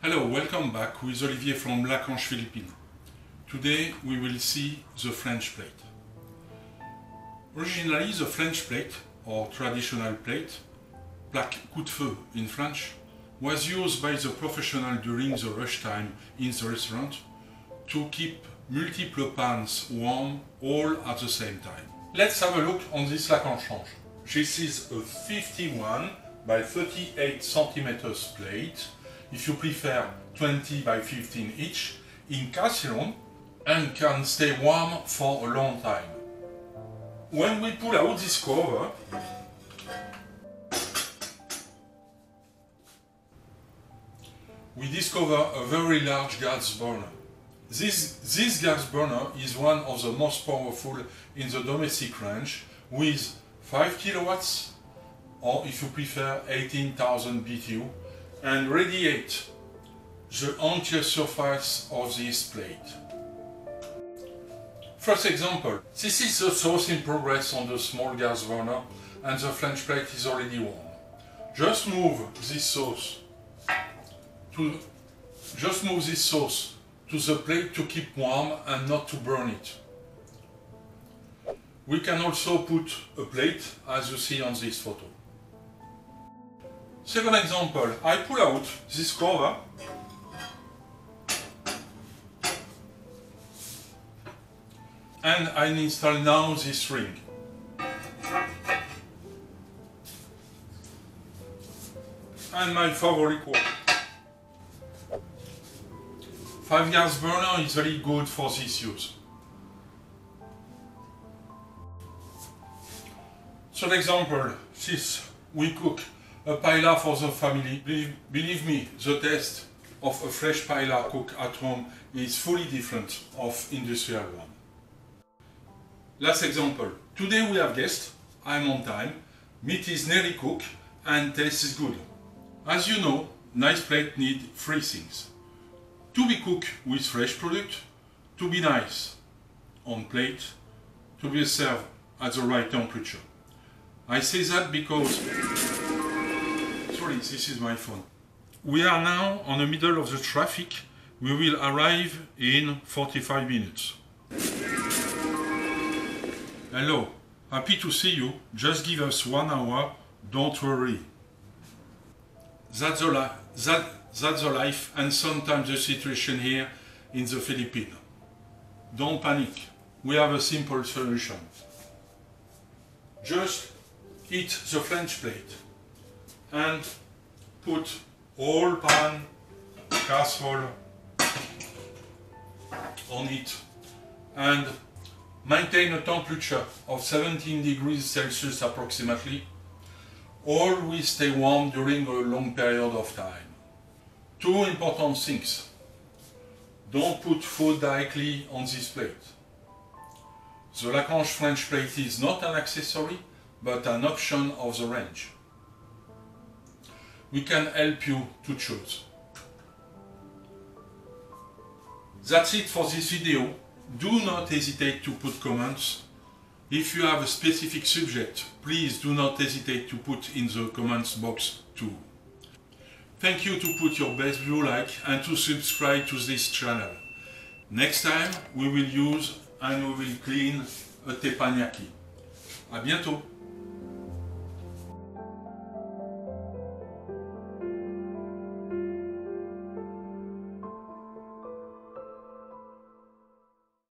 Hello, welcome back with Olivier from Lacanche Philippines. Today we will see the flange plate. Originally the flange plate, or traditional plate, plaque coup de feu in French, was used by the professional during the rush time in the restaurant to keep multiple pans warm all at the same time. Let's have a look on this Lacanche range. This is a 51 by 38 centimeters plate, if you prefer 20 by 15 each, in cast iron and can stay warm for a long time. When we pull out this cover, we discover a very large gas burner. This gas burner is one of the most powerful in the domestic range, with 5 kilowatts, or if you prefer 18,000 BTU, and radiate the entire surface of this plate. First example, this is the sauce in progress on the small gas burner and the flange plate is already warm. Just move this sauce to the plate to keep warm and not to burn it. We can also put a plate, as you see on this photo. Second example, I pull out this cover and I install now this ring. And my favorite one. 5 gas burner is very good for this use. Third example, this we cook a paella for the family. Believe me, the taste of a fresh paella cooked at home is fully different of industrial one. Last example. Today we have guests, I'm on time, meat is nearly cooked and taste is good. As you know, nice plate need 3 things. To be cooked with fresh product, to be nice on plate, to be served at the right temperature. I say that because, sorry, this is my phone. We are now on the middle of the traffic. We will arrive in 45 minutes. Hello, happy to see you. Just give us 1 hour, don't worry. That's the life and sometimes the situation here in the Philippines. Don't panic, we have a simple solution. Just heat the flange plate and put all pan, casserole on it and maintain a temperature of 17 degrees Celsius approximately. Always stay warm during a long period of time. 2 important things. Don't put food directly on this plate. The Lacanche French plate is not an accessory, but an option of the range. We can help you to choose. That's it for this video. Do not hesitate to put comments. If you have a specific subject, please do not hesitate to put in the comments box too. Thank you to put your best view like and to subscribe to this channel. Next time we will use and we will clean a teppanyaki. À bientôt!